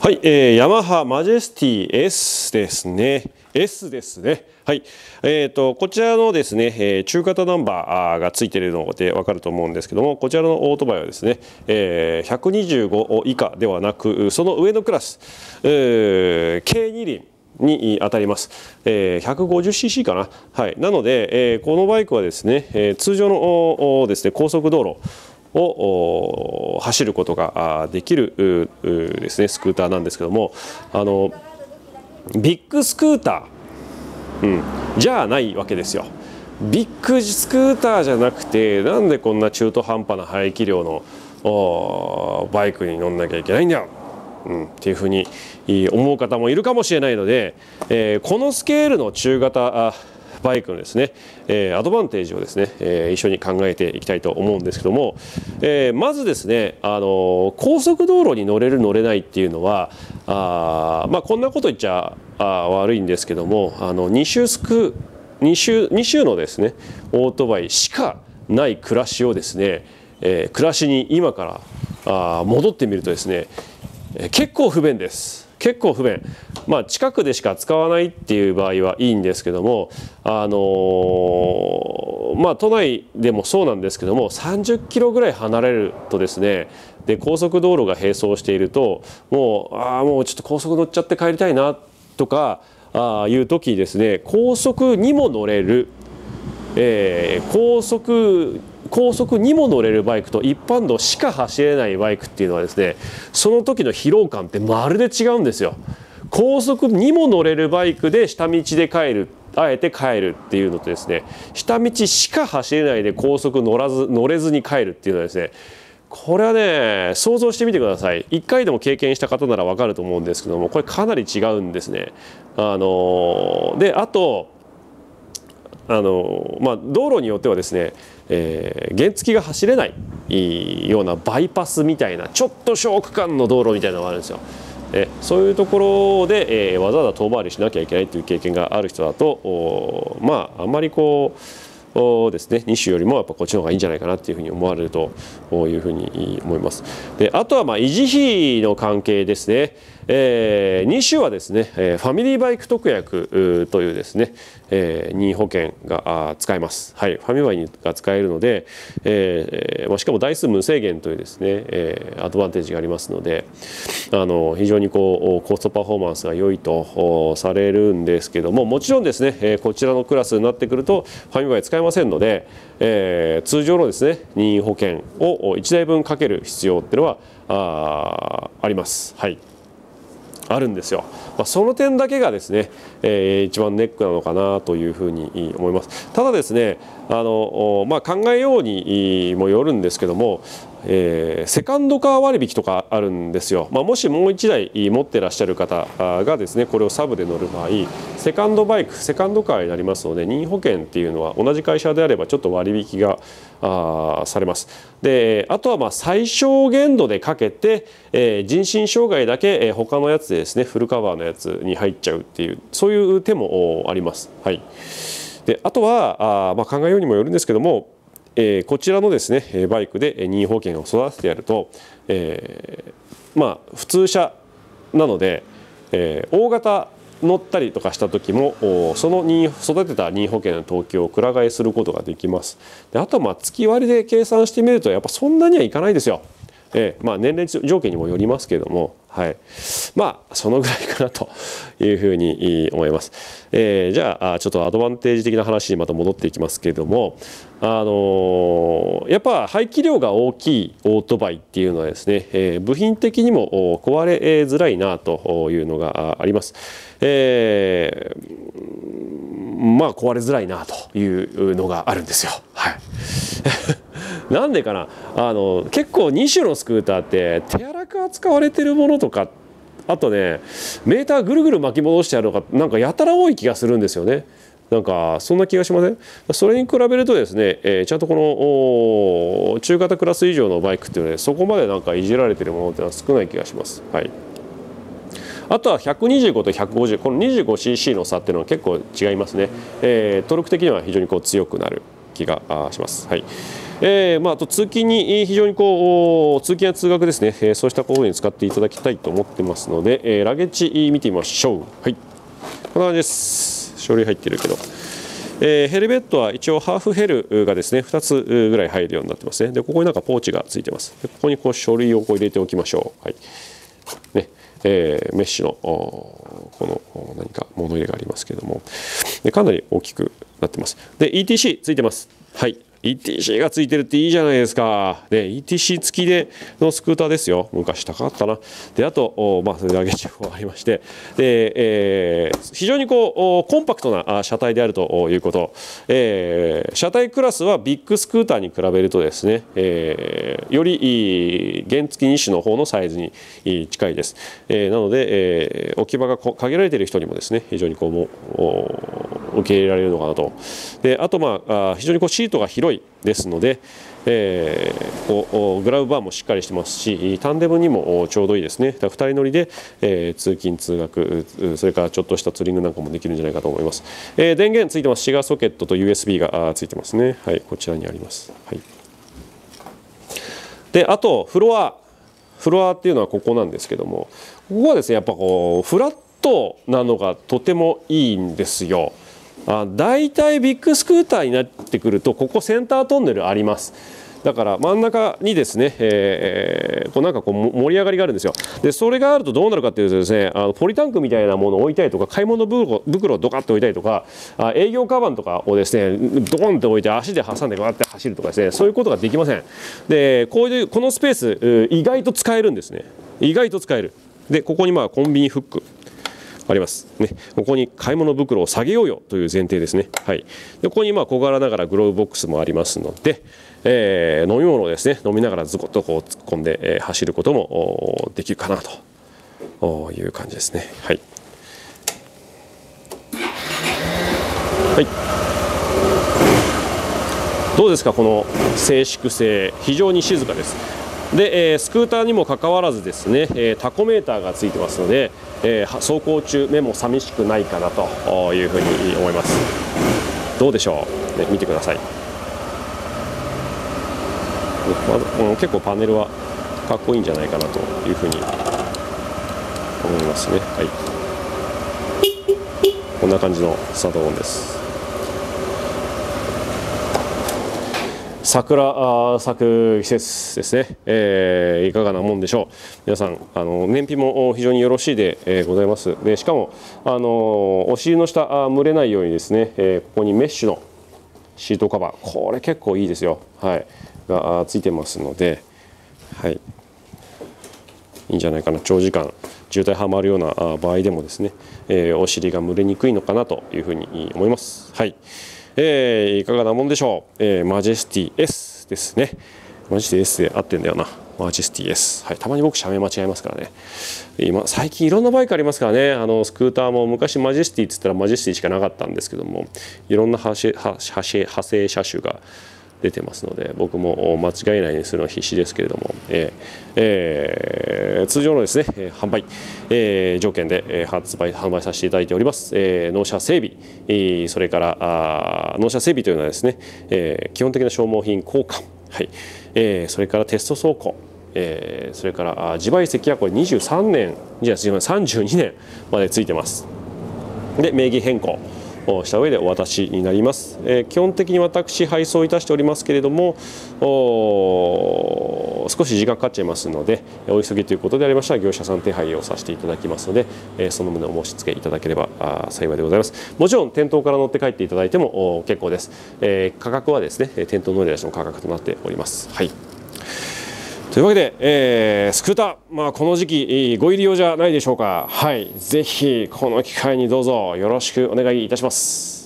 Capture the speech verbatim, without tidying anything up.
はい、えー、ヤマハマジェスティ S ですね。S ですね。はい。えっと、こちらのですね、えー、中型ナンバーがついているのでわかると思うんですけども、こちらのオートバイはですね、えー、ひゃくにじゅうご以下ではなく、その上のクラス、えー、軽二輪に当たります。えー、ひゃくごじゅっシーシー かな。はい。なので、えー、このバイクはですね、えー、通常のですね、高速道路を走ることができるですね、スクーターなんですけども、あのビッグスクーター、うん、じゃないわけですよ。ビッグスクーターじゃなくて、なんでこんな中途半端な排気量のバイクに乗んなきゃいけないんだよ、うん、っていうふうに思う方もいるかもしれないので、えー、このスケールの中型バイクのですね、えー、アドバンテージをですね、えー、一緒に考えていきたいと思うんですけども、えー、まずですね、あのー、高速道路に乗れる乗れないっていうのは、あまあこんなこと言っちゃあ悪いんですけども、あの2周スク2周2周のですねオートバイしかない暮らしをですね、えー、暮らしに今からあ戻ってみるとですね、えー、結構不便です。結構不便、まあ、近くでしか使わないっていう場合はいいんですけども、あのー、まあ都内でもそうなんですけども、さんじゅっキロぐらい離れるとですね、で高速道路が並走していると、もうああもうちょっと高速乗っちゃって帰りたいなとかあいう時ですね、高速にも乗れる、えー、高速高速にも乗れるバイクと一般道しか走れないバイクっていうのはですね、その時の疲労感ってまるで違うんですよ。高速にも乗れるバイクで下道で帰る、あえて帰るっていうのとですね、下道しか走れないで高速乗らず乗れずに帰るっていうのはですね、これはね想像してみてください。いっかいでも経験した方なら分かると思うんですけども、これかなり違うんですね。あのであとあのまあ、道路によってはですね、えー、原付が走れないようなバイパスみたいなちょっと小区間の道路みたいなのがあるんですよ。えそういうところで、えー、わざわざ遠回りしなきゃいけないという経験がある人だと、まああんまりこうですね、に種よりもやっぱこっちの方がいいんじゃないかなっていうふうに思われるというふうに思います。であとはまあ維持費の関係ですね。えー、に種はですね、えー、ファミリーバイク特約というですね、えー、任意保険が使えます。はい、ファミバイが使えるので、えーまあ、しかも台数無制限というですね、えー、アドバンテージがありますので、あの非常にこうコストパフォーマンスが良いとされるんですけども、もちろんですね、えー、こちらのクラスになってくるとファミバイ使えませんので、えー、通常のですね任意保険をいちだいぶんかける必要っていうのは あ, あります。はい、あるんですよ。まあ、その点だけがですね、えー、一番ネックなのかなというふうに思います。ただですね、あの、まあ、考えようにもよるんですけども、えー、セカンドカー割引とかあるんですよ。まあ、もしもういちだい持ってらっしゃる方がですねこれをサブで乗る場合、セカンドバイクセカンドカーになりますので、任意保険っていうのは同じ会社であればちょっと割引があされます。であとはまあ最小限度でかけて、えー、人身障害だけ、えー、他のやつでですねフルカバーのやつに入っちゃうっていう、そういう手もあります。はい、であとはあ、まあ、考えようにもよるんですけども、えー、こちらのですねバイクで任意保険を育ててやると、えー、まあ普通車なので、えー、大型乗ったりとかした時もその任意育てた任意保険の登記をくら替えすることができます。であとはまあ月割りで計算してみるとやっぱそんなにはいかないですよ。えー、まあ年齢条件にもよりますけれども、はい、まあそのぐらいかなというふうに思います。えー、じゃあちょっとアドバンテージ的な話にまた戻っていきますけれども、あのー、やっぱ排気量が大きいオートバイっていうのはですね、えー、部品的にも壊れづらいなというのがあります。えー、まあ壊れづらいなというのがあるんですよ。はいなんでかな、あの結構に種のスクーターって手荒く扱われてるものとか、あとねメーターぐるぐる巻き戻してあるのがなんかやたら多い気がするんですよね。なんかそんな気がしません？それに比べるとですね、えー、ちゃんとこの中型クラス以上のバイクっていうのは、ね、そこまでなんかいじられてるものってのは少ない気がします。はい、あとはひゃくにじゅうごとひゃくごじゅう、この にじゅうごシーシー の差っていうのは結構違いますね。えー、トルク的には非常にこう強くなる気がします。はい、 えーまあ、あと通勤に非常にこう通勤や通学ですね、えー、そうしたことに使っていただきたいと思ってますので、えー、ラゲッジ見てみましょう。はい、こんな感じです。書類入ってるけど、えー、ヘルメットは一応ハーフヘルがですねふたつぐらい入るようになってますね。でここになんかポーチがついてます。でここにこう書類をこう入れておきましょう。はいねえー、メッシュのこの何か物入れがありますけれども、でかなり大きくなってます。で イーティーシー ついてます。はい、イーティーシー がついてるっていいじゃないですか。で イーティーシー 付きでのスクーターですよ。昔高かったな。であとまあそれでラゲッジがありまして、で、えー、非常にこうコンパクトな車体であるということ、えー、車体クラスはビッグスクーターに比べるとですね、えー、より原付に種の方のサイズに近いです。えー、なので、えー、置き場が限られている人にもですね非常にこうも受け入れられるのかなと。であとまあ非常にこうシートが広いですので、えー、こうグラブバーもしっかりしてますし、タンデムにもちょうどいいですね。だからふたり乗りで、えー、通勤通学、それからちょっとしたツーリングなんかもできるんじゃないかと思います。えー、電源ついてます。シガーソケットと ユーエスビー がついてますね。はい、こちらにあります。はい、であとフロアフロアっていうのはここなんですけども、ここはですねやっぱこうフラットなのがとてもいいんですよ。あだいたいビッグスクーターになってくるとここセンタートンネルあります。だから真ん中にですね、えー、こうなんかこう盛り上がりがあるんですよ。でそれがあるとどうなるかっていうとですね、あのポリタンクみたいなものを置いたりとか、買い物袋をドカッと置いたりとか、あ営業カバンとかをですねドコンと置いて足で挟んでガーって走るとかですね、そういうことができません。でこういうこのスペース意外と使えるんですね。意外と使える。でここにまあコンビニフックありますね。ここに買い物袋を下げようよという前提ですね。はい、でここにまあ小柄ながらグローブボックスもありますので、えー、飲み物をですね飲みながらズコッとこう突っ込んで、えー、走ることもできるかなという感じですね。はい、はい、どうですかこの静粛性、非常に静かです。で、えー、スクーターにもかかわらずですね、えー、タコメーターがついてますので、えー、走行中目も寂しくないかなというふうに思います。どうでしょう、ね、見てください。まず結構パネルはかっこいいんじゃないかなというふうに思いますね。はい、こんな感じのスタート音です。桜咲く季節ですね、えー、いかがなもんでしょう。皆さんあの燃費も非常によろしいで、えー、ございます。でしかもあのお尻の下蒸れないようにですね、えー、ここにメッシュのシートカバー、これ結構いいですよ、はい、がついてますので、はい、いいんじゃないかな。長時間渋滞はまるような場合でもですね、えー、お尻が蒸れにくいのかなというふうに思います。はい、えー、いかがなもんでしょう。えー、マジェスティ S ですね。マジェスティ S で合ってんだよな。マジェスティ S、はい、たまに僕社名間違えますからね。今最近いろんなバイクありますからね。あのスクーターも昔マジェスティっつったらマジェスティしかなかったんですけども、いろんな派生派生車種が出てますので、僕も間違いないようにするのは必死ですけれども、えーえー、通常のですね販売、えー、条件で発売販売させていただいております。えー、納車整備、えー、それからあ納車整備というのはですね、えー、基本的な消耗品交換、はい、えー、それからテスト走行、えー、それから自賠責はこれにじゅうさんねんじゃあさんじゅうにねんまでついてます。で名義変更をした上でお渡しになります。えー、基本的に私配送いたしておりますけれども、少し時間かかっちゃいますので、お急ぎということでありましたら業者さん手配をさせていただきますので、えー、その旨お申し付けいただければ幸いでございます。もちろん店頭から乗って帰っていただいても結構です。えー、価格はですね店頭乗り出しの価格となっております。はい、というわけで、えー、スクーター、まあ、この時期ご入り用じゃないでしょうか。はい、ぜひこの機会にどうぞよろしくお願いいたします。